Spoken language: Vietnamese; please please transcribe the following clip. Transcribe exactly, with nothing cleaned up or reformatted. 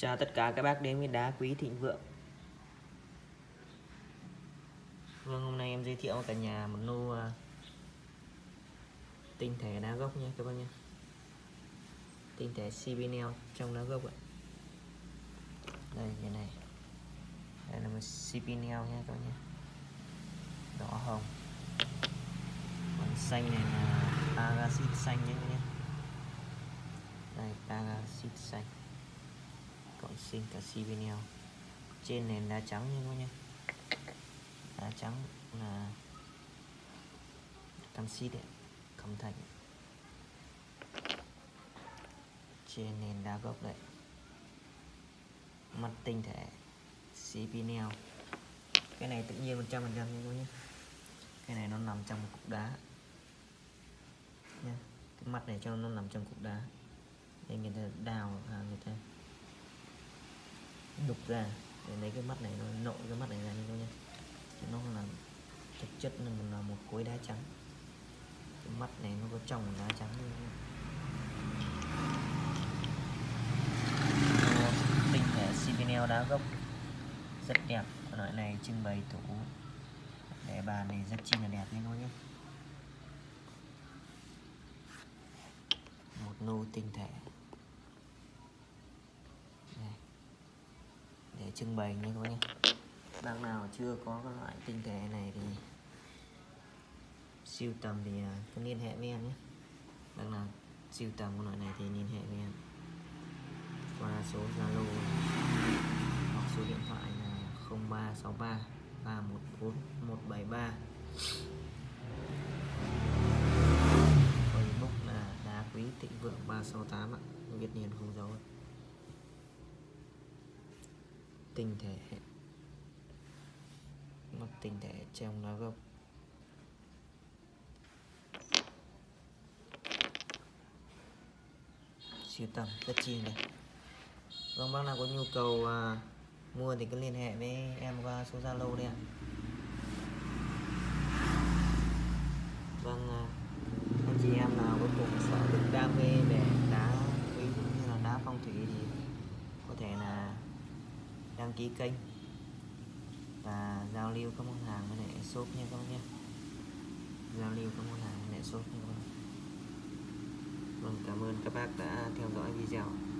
Chào tất cả các bác đến với đá quý thịnh vượng. Vâng, hôm nay em giới thiệu cả nhà một lô uh, tinh thể đá gốc nha các bác nhé. Tinh thể xê pê en trong đá gốc ạ. Đây cái này. Đây là một xê pê en nha các bác nhé. Đỏ hồng. Còn xanh này là agaxit xanh nhé các bác nhé. Đây agaxit xanh. Cộng sinh cả xê pê en. Trên nền đá trắng nha các bác nhé. Đá trắng là canxi đấy, cẩm thạch. Trên nền đá gốc đấy, mắt tinh thể xê pê en. Cái này tự nhiên một trăm phần trăm nha nhé. Cái này nó nằm trong một cục đá nha. Cái mắt này cho nó nằm trong cục đá. Đây người ta đào à, người ta đục ra để lấy cái mắt này, nó nội cái mắt này ra như nhé. Nó là thực chất là một khối đá trắng. Cái mắt này nó có trong đá trắng luôn. Tinh thể xê pê en đá gốc rất đẹp. Loại này trưng bày tủ để bàn này rất chi là đẹp nha các nhé. Một lô tinh thể đây, để trưng bày nha các nhé. Bác nào chưa có các loại tinh thể này thì siêu tầm thì cứ liên hệ với em nhé. Bác nào siêu tầm của loại này thì liên hệ với em qua số Zalo hoặc số điện thoại là không ba sáu ba ba một bốn một bảy ba. Facebook là đá quý thịnh vượng ba sáu tám ạ, Việt Điền không dấu. Tinh thể mắt tinh thể trong đá gốc. Siêu tầm rất chi này. Vâng, bác nào có nhu cầu à, mua thì cứ liên hệ với em qua số Zalo đây ạ. Vâng, à, anh chị em nào có cùng sở thích đam mê về đá quý cũng như là đá phong thủy thì có thể là đăng ký kênh và giao lưu các món hàng với lại shop nha các bác nhé. Giao lưu các món hàng với lại shop nha các bác. Vâng, cảm ơn các bác đã theo dõi video.